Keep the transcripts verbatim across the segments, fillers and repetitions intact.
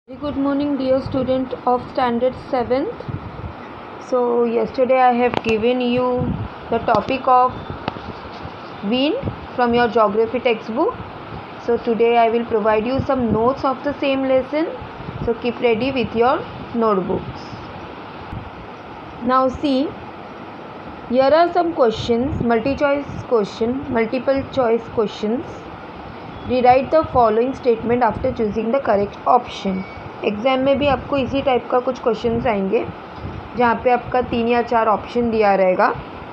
Very good morning, dear student of standard seventh. So yesterday I have given you the topic of wind from your geography textbook. So today I will provide you some notes of the same lesson. So keep ready with your notebooks. Now see, here are some questions, multi-choice question, multiple choice questions. Rewrite the following statement after choosing the correct option. Exam में भी आपको इसी type का कुछ questions आएंगे जहाँ पे आपका तीन या चार ऑप्शन दिया रहेगा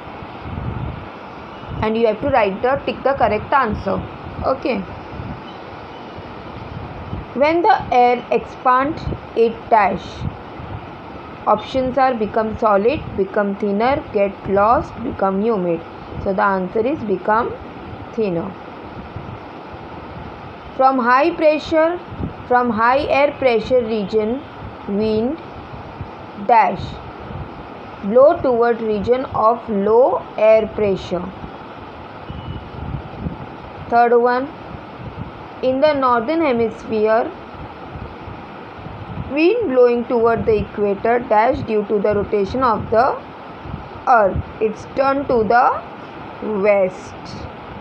and you have to write the tick the correct answer. Okay. When the air expand it dash. Options are become solid, become thinner, get lost, become humid. So the answer is become thinner. From high pressure, from high air pressure region, wind dash blow toward region of low air pressure. Third one, in the northern hemisphere, wind blowing toward the equator dash due to the rotation of the earth. It's turned to the west.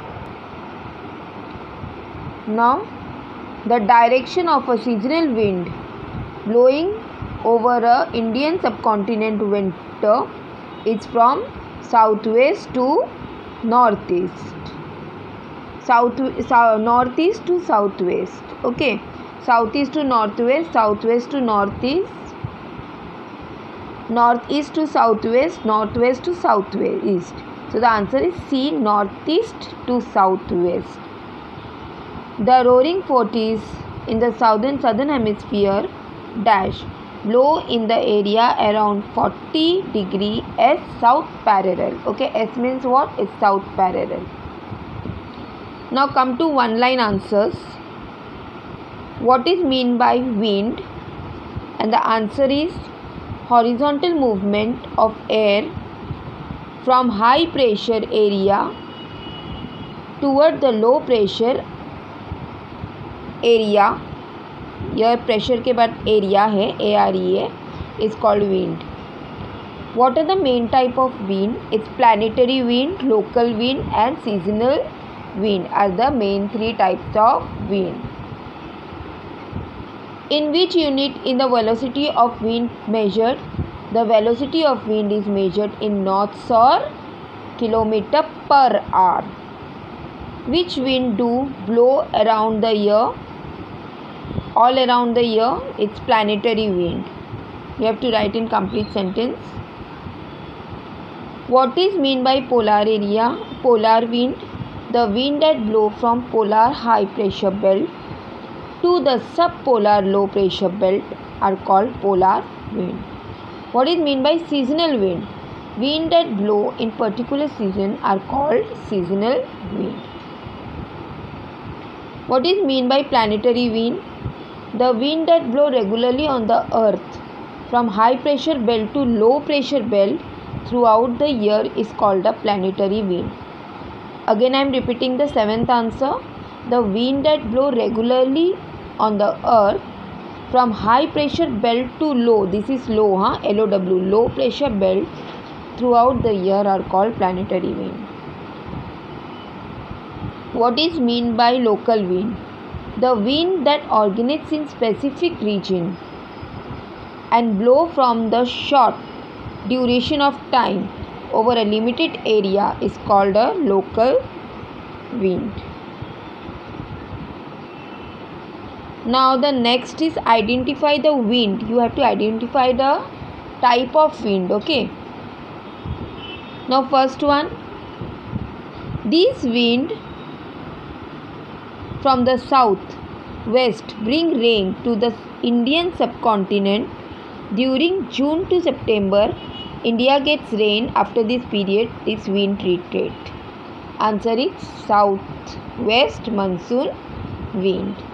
Now, the direction of a seasonal wind blowing over a Indian subcontinent winter is from southwest to northeast. South, south northeast to southwest. Okay, southeast to northwest, southwest to northeast, northeast to southwest, northwest to southwest. So the answer is C, northeast to southwest. The roaring forties in the southern southern hemisphere dash blow in the area around forty degree S south parallel. Okay, S means what? It's south parallel. Now come to one line answers. What is mean by wind? And the answer is horizontal movement of air from high pressure area toward the low pressure area. यह pressure के बाद area है, A R E A, is called wind. What are the main type of wind? It's planetary wind, local wind and seasonal wind are the main three types of wind. In which unit in the velocity of wind measured? The velocity of wind is measured in knots और kilometre per hour. Which wind do blow around the year? All around the year. It's planetary wind. You have to write in complete sentence. What is mean by polar area? Polar wind, the wind that blow from polar high pressure belt to the subpolar low pressure belt are called polar wind. What is mean by seasonal wind? Wind that blow in particular season are called seasonal wind. What is mean by planetary wind? The wind that blow regularly on the earth from high pressure belt to low pressure belt throughout the year is called a planetary wind. Again I am repeating the seventh answer. The wind that blow regularly on the earth from high pressure belt to low, this is low, huh? L O W, low pressure belt throughout the year are called planetary wind. What is mean by local wind? The wind that originates in specific region and blow from the short duration of time over a limited area is called a local wind. Now the next is identify the wind. You have to identify the type of wind. Okay. Now first one, this wind from the south west bring rain to the Indian subcontinent during June to September. India gets rain after this period. This wind retreat. Answer is south west monsoon wind.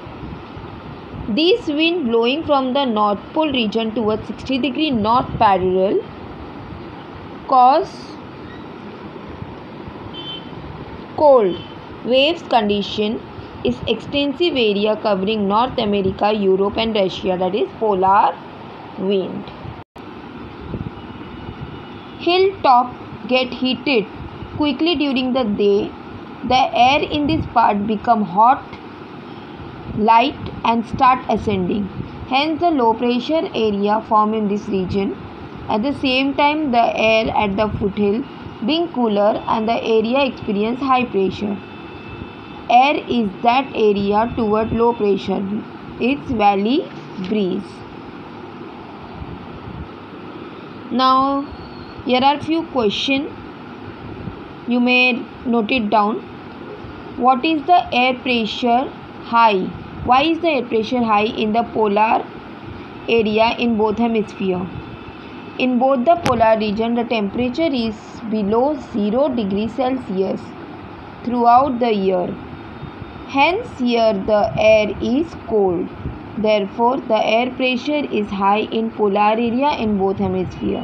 This wind blowing from the North Pole region towards sixty degree north parallel cause cold waves condition is extensive area covering North America, Europe and Russia, that is polar wind. Hilltop get heated quickly during the day. The air in this part become hot, light and start ascending. Hence the low pressure area form in this region. At the same time, the air at the foothill being cooler and the area experience high pressure. Air is that area toward low pressure. It's valley breeze. Now here are few questions. You may note it down. What is the air pressure high? Why is the air pressure high in the polar area in both hemispheres? In both the polar region, the temperature is below zero degrees Celsius throughout the year. Hence, here the air is cold. Therefore, the air pressure is high in polar area in both hemispheres.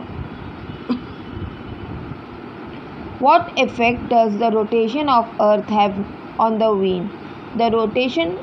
What effect does the rotation of Earth have on the wind? The rotation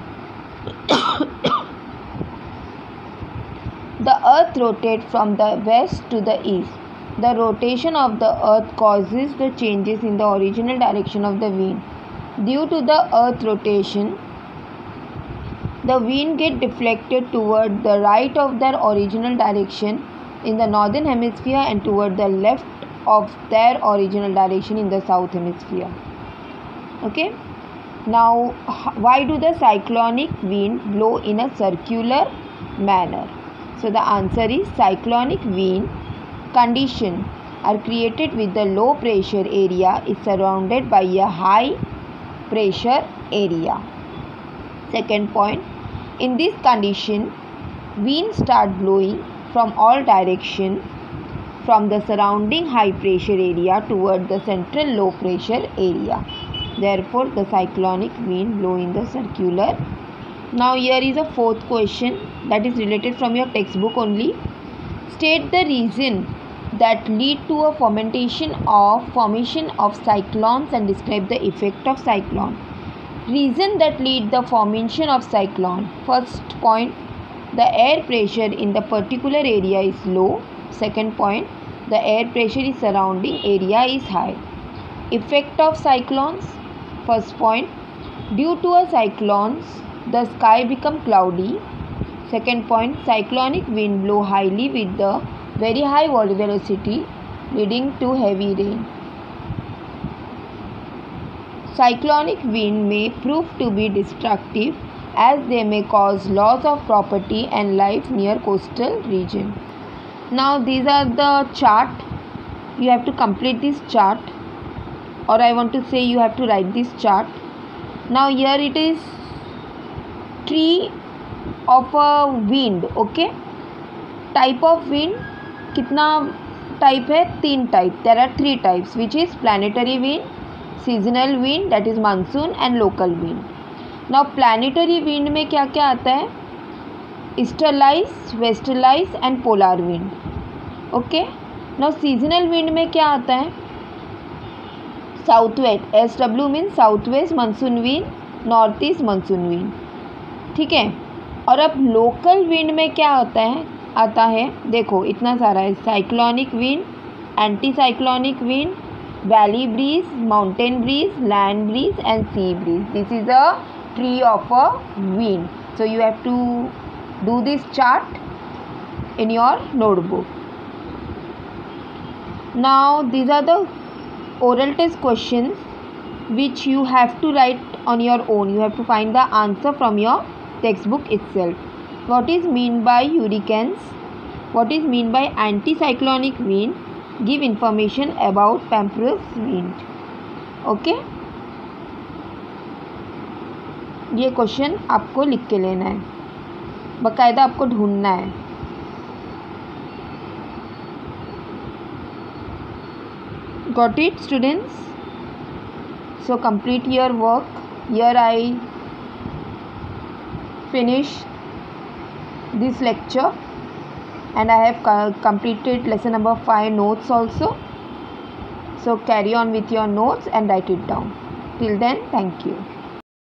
The Earth rotates from the west to the east. The rotation of the Earth causes the changes in the original direction of the wind. Due to the Earth rotation, the wind gets deflected toward the right of their original direction in the northern hemisphere and toward the left of their original direction in the south hemisphere. Okay. Now, why do the cyclonic wind blow in a circular manner? So the answer is cyclonic wind condition are created with the low pressure area is surrounded by a high pressure area. Second point, in this condition, wind start blowing from all directions from the surrounding high pressure area toward the central low pressure area. Therefore, the cyclonic wind blow in the circular. Now here is a fourth question that is related from your textbook only. State the reason that lead to a formation of formation of cyclones and describe the effect of cyclone. Reason that lead the formation of cyclone. First point, the air pressure in the particular area is low. Second point, the air pressure is surrounding area is high. Effect of cyclones. First point, due to a cyclones, the sky become cloudy. Second point, cyclonic wind blow highly with the very high velocity leading to heavy rain. Cyclonic wind may prove to be destructive as they may cause loss of property and life near coastal region. Now these are the chart. You have to complete this chart, or I want to say you have to write this chart. Now here it is tree of a wind. Okay, type of wind कितना type है? तीन type. There are three types, which is planetary wind, seasonal wind that is monsoon and local wind. Now planetary wind में क्या क्या आता है? Easterlies, westerlies and polar wind. Okay. Now seasonal wind में क्या आता है? South west. S W mean south west monsoon wind, north east monsoon wind. ठीक है. और अब लोकल विंड में क्या होता है आता है देखो इतना सारा है. Cyclonic wind, anti cyclonic wind, valley breeze, mountain breeze, land breeze and sea breeze. This is a tree of a wind. So you have to do this chart in your notebook. Now these are the oral test questions which you have to write on your own. You have to find the answer from your textbook itself. What is mean by hurricanes? What is mean by anticyclonic wind? Give information about pamperos wind. Okay? ये question आपको लिख के लेना है, बाकायदा आपको ढूंढना है. Got it, students? So complete your work. Here I finish this lecture and I have completed lesson number five notes also. So carry on with your notes and write it down. Till then, thank you.